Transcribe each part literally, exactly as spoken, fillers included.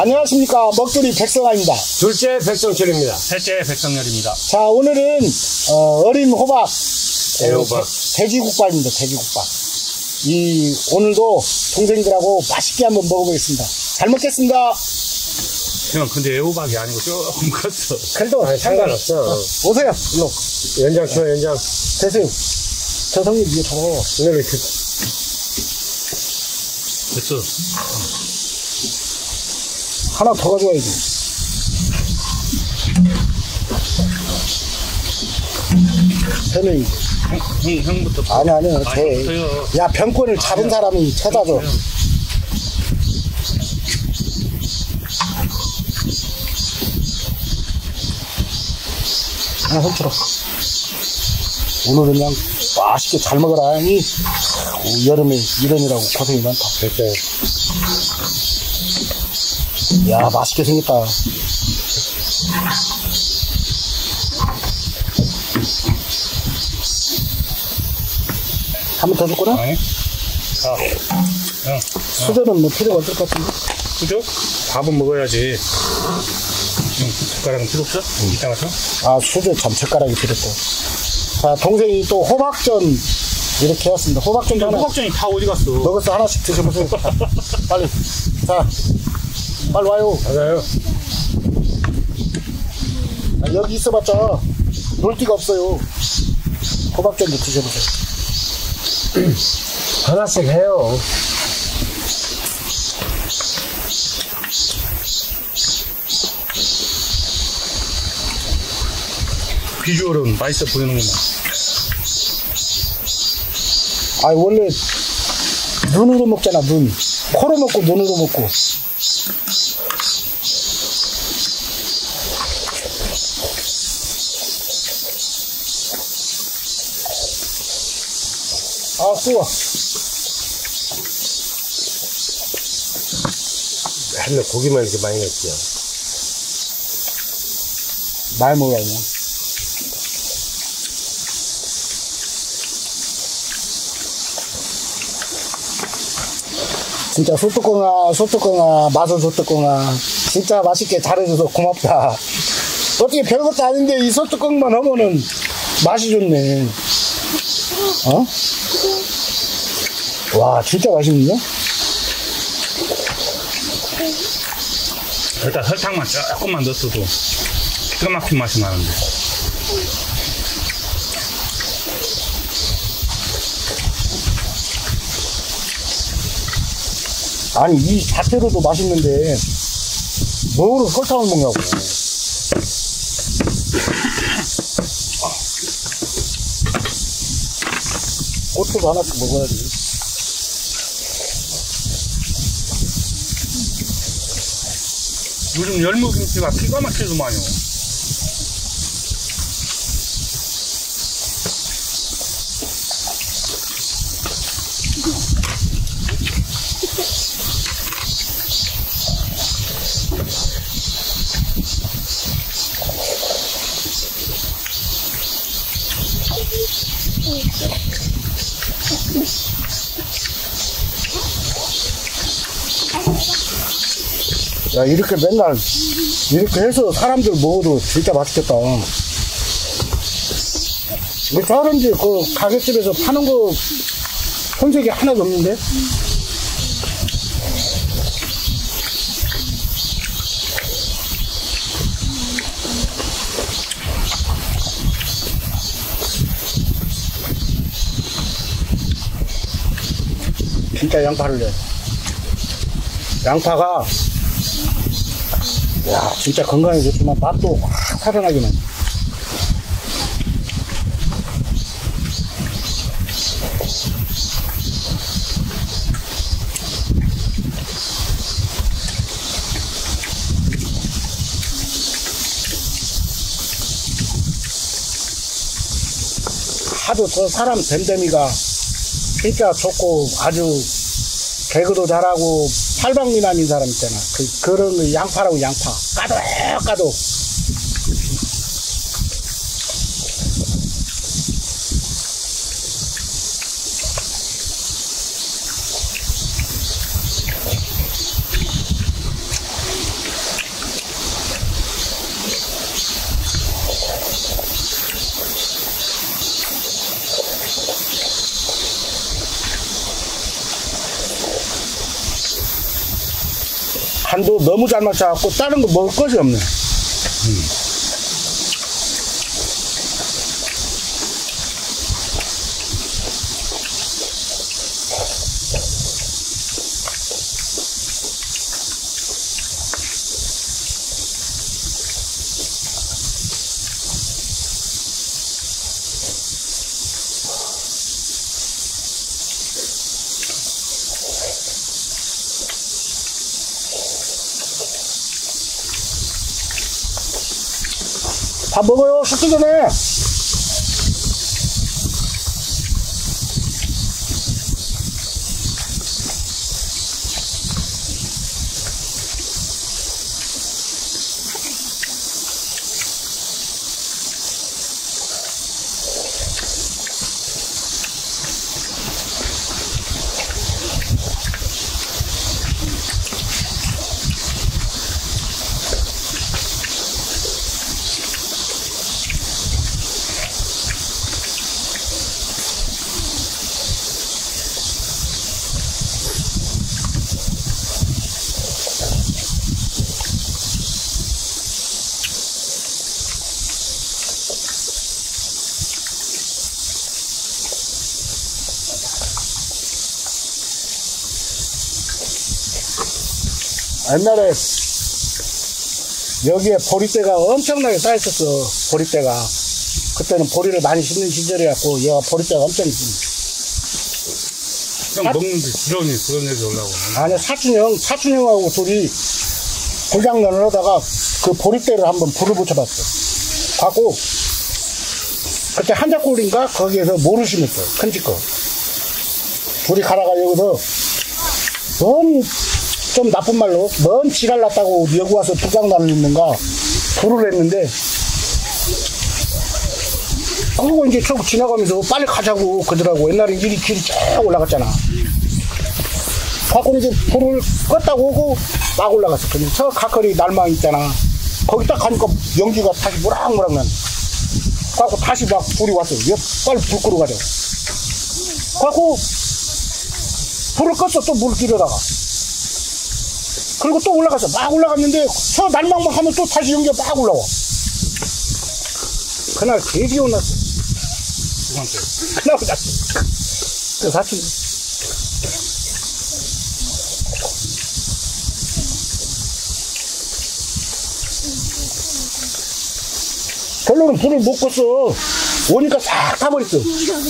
안녕하십니까. 먹거리 백성아입니다. 둘째 백성철입니다. 셋째 백성열입니다. 자, 오늘은 어, 어린 호박, 애호박, 어, 돼지국밥입니다. 돼지국밥. 이 오늘도 동생들하고 맛있게 한번 먹어보겠습니다. 잘 먹겠습니다. 형, 근데 애호박이 아니고 조금 컸어. 그래도 아니, 상관없어. 어, 오세요. 일로 연장 쳐, 연장. 되세요. 저 형님 위에 저 오늘 이렇게. 됐어. 하나 더 가져와야지. 세 명이. 형, 형, 형부터. 아니, 아니요. 아, 제. 형부터요. 야, 병권을 잡은 아니요. 사람이 찾아줘. 하나 손들어. 오늘은 그냥 맛있게 잘 먹어라. 이 여름에 이런이라고 고생이 많다. 됐어요. 야, 맛있게 생겼다. 한 번 더 줄거나? 아니? 아, 형. 수저는 뭐 필요가 없을 것 같은데? 그죠? 밥은 먹어야지. 형, 숟가락은 필요 없어? 응. 이따 가서? 아, 수저 참 젓가락이 필요했고. 자, 동생이 또 호박전 이렇게 해왔습니다. 호박전도 하나. 호박전이 다 어디 갔어? 먹었어. 하나씩 드셔보세요. 빨리. 자, 빨리 와요. 맞아요. 아, 여기 있어봤자 놀 데가 없어요. 호박전도 드셔보세요. 하나씩 해요. 비주얼은 맛있어 보이는구만. 아, 원래 눈으로 먹잖아. 눈. 코로 먹고 눈으로 먹고. 아, 쏘아. 맨날 고기만 이렇게 많이 넣지요. 말 먹어야 돼. 진짜 소뚜껑아, 소뚜껑아, 맛은 소뚜껑아. 진짜 맛있게 잘해줘서 고맙다. 어떻게 별것도 아닌데 이 소뚜껑만 하면은 맛이 좋네. 어? 와, 진짜 맛있는데? 일단 설탕만 조금만 넣어도 기가 막힌 맛이 나는데. 아니, 이 자체로도 맛있는데 뭐로 설탕을 먹냐고. 고추도 하나씩 먹어야지. 요즘 열무김치가 기가 막히더만요. 야, 이렇게 맨날 이렇게 해서 사람들 먹어도 진짜 맛있겠다. 뭐 다른지 그 가게집에서 파는 거 손색이 하나도 없는데? 진짜 양파를 내. 양파가 야, 진짜 건강에 좋지만 맛도 확 살아나기만. 하도 저 사람 댐댐이가 진짜 좋고 아주 개그도 잘하고 팔방미남인 사람 있잖아. 그, 그런 양파라고 양파. 까도, 까도. 간도 너무 잘 맞춰갖고 다른 거 먹을 것이 없네. 음. 밥 먹어요. 씻기 전에. 옛날에 여기에 보리대가 엄청나게 쌓였었어. 보리대가 그때는 보리를 많이 심는 시절이었고 얘가 보리대가 엄청 있습니다. 형 먹는데 부러우니 그런 얘기 올라고. 아니 사촌형 사촌형하고 둘이 불장난을 하다가 그 보리대를 한번 불을 붙여봤어. 갖고 그때 한자골인가 거기에서 모를 심었어. 큰집 거 둘이 가다가 여기서 넌 좀 나쁜 말로 넌 지랄 났다고 여기 와서 불장난을 했는가 불을 했는데 그리고 이제 쭉 지나가면서 빨리 가자고 그러더라고. 옛날에 일이 길이 쭉 올라갔잖아. 갖고 이제 불을 껐다고 오고 막 올라갔어. 근데 저 가거리 날망 있잖아. 거기 딱 가니까 연기가 다시 모락모락 나네. 갖고 다시 막 불이 왔어. 왜 빨리 불 끄러 가자. 갖고 불을 껐어. 또 물 끼려다가. 그리고 또 올라갔어. 막 올라갔는데 저 날망만 하면 또 다시 연기가 막 올라와. 그날 되게 기운났어. 누구한테? 그날 났어. 그 사촌. 결론은 불을 못 껐어. 오니까 싹 타버렸어.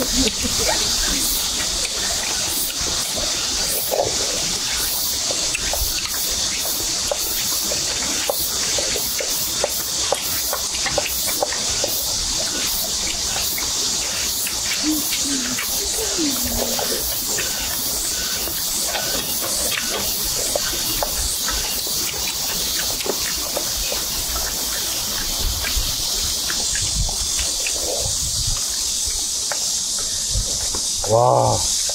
와.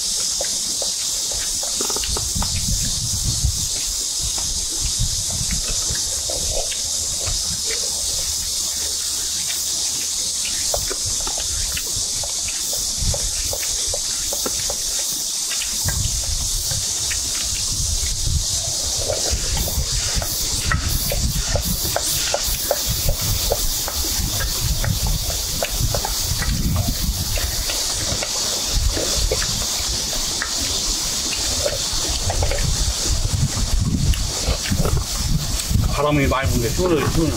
바람이 많이 부는데 시원해, 시원해.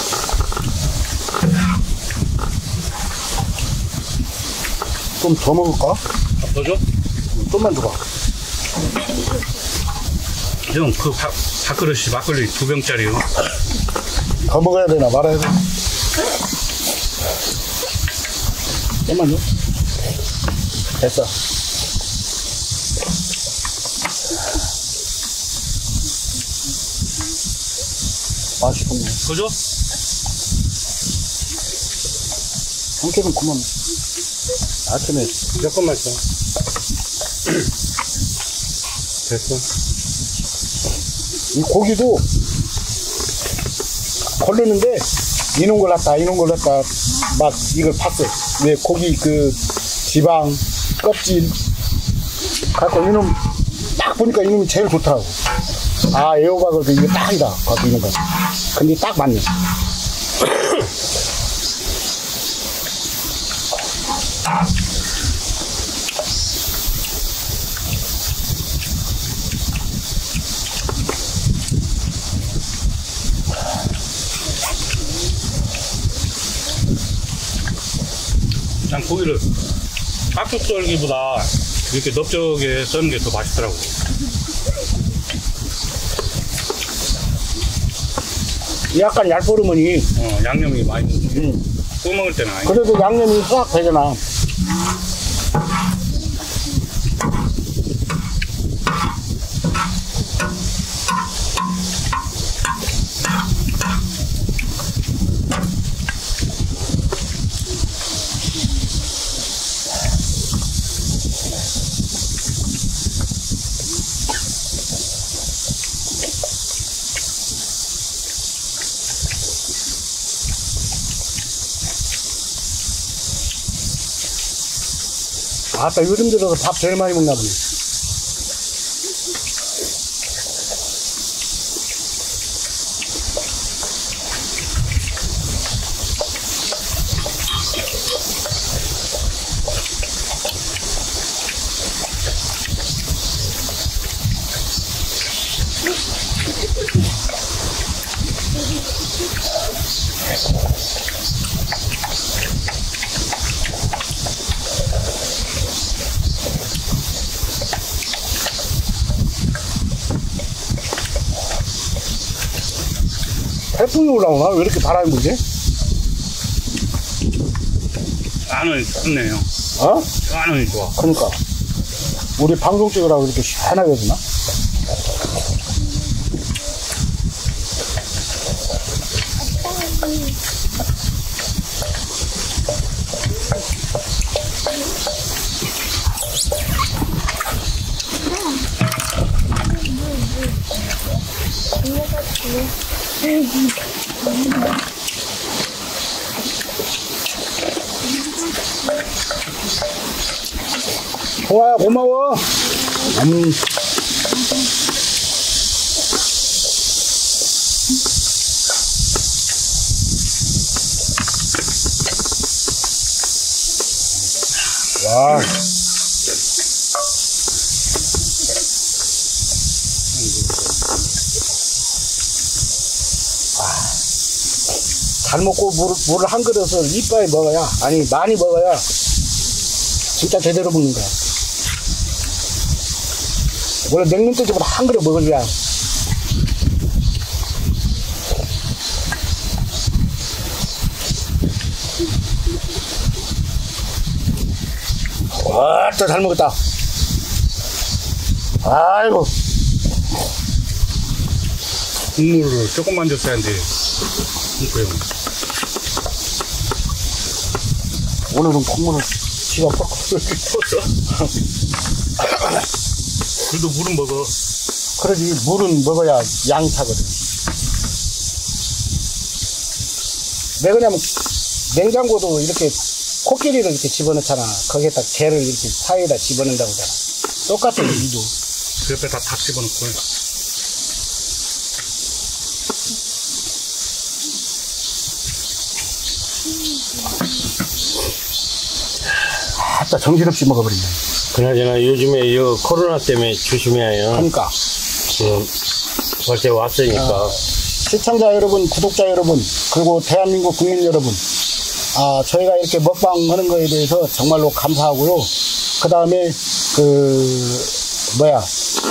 좀 더 먹을까? 밥 더 줘? 좀만 줘봐. 형, 그 밥, 밥그릇이 막걸리 두 병짜리요. 더 먹어야 되나 말아야 되나? 좀만 줘. 됐어. 맛있겠네. 더 줘? 한개는 그만. 아침에 조금만 더. 됐어. 이 고기도 걸르는데 이놈 걸렸다 이놈 걸렸다 막 이걸 봤어. 왜 고기 그 지방 껍질 갖고 이놈 딱 보니까 이놈이 제일 좋더라고. 아, 애호박을 이게 딱이다. 갖고 있는 거. 근데 딱 맞네. 난 고기를 깍둑 썰기보다 이렇게 넓적하게 써는 게 더 맛있더라고. 약간 얇보르머니. 어, 양념이 많이 넣지. 음. 구워 먹을 때는 아니. 그래도 양념이 싹 되잖아. 아따, 요즘 들어서 밥 제일 많이 먹나 보네. 태풍이 올라오나? 왜 이렇게 바람이 불지? 안은 좋네요. 어? 안은 좋아. 그러니까. 우리 방송 찍으라고 이렇게 시원하게 해주나? 좋아요, 고마워. 음. 와. 잘 먹고 물, 물을 한 그릇을 이빨에 먹어야, 아니, 많이 먹어야 진짜 제대로 먹는 거야. 원래 먹는 때보다 한 그릇 먹어줘야. 와, 또 잘 먹었다. 아이고. 국물을 조금만 줬어야 하는데. 그래요. 오늘은 콩물을 지가 퍽. 그래도 물은 먹어. 그러지, 물은 먹어야 양이 차거든. 왜 그러냐면, 냉장고도 이렇게 코끼리를 이렇게 집어넣잖아. 거기에다 개를 이렇게 사이에다 집어넣는다고 하잖아. 똑같은 이도. 그 옆에 다 닭 집어넣고. 아따, 정신없이 먹어버리네. 그나저나 요즘에 이 코로나 때문에 조심해야 그러니까. 지금 벌써 왔으니까. 아, 시청자 여러분, 구독자 여러분, 그리고 대한민국 국민 여러분, 아, 저희가 이렇게 먹방 하는 거에 대해서 정말로 감사하고요. 그 다음에, 그, 뭐야,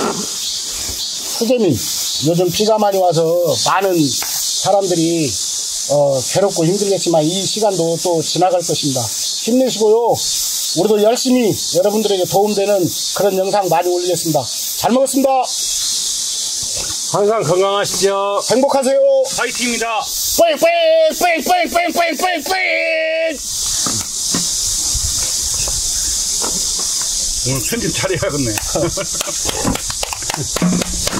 수재민, 요즘 비가 많이 와서 많은 사람들이, 어, 괴롭고 힘들겠지만 이 시간도 또 지나갈 것입니다. 힘내시고요. 우리도 열심히 여러분들에게 도움되는 그런 영상 많이 올리겠습니다. 잘 먹었습니다. 항상 건강하시죠. 행복하세요. 파이팅입니다. 뺑뺑뺑뺑뺑뺑뺑뺑뺑뺑. 오늘 편집 잘해야겠네.